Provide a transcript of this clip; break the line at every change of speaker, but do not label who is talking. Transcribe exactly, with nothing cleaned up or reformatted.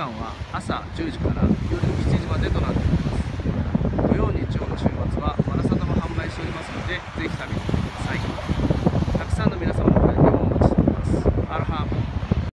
間は朝じゅうじから夜しちじまでとなっています。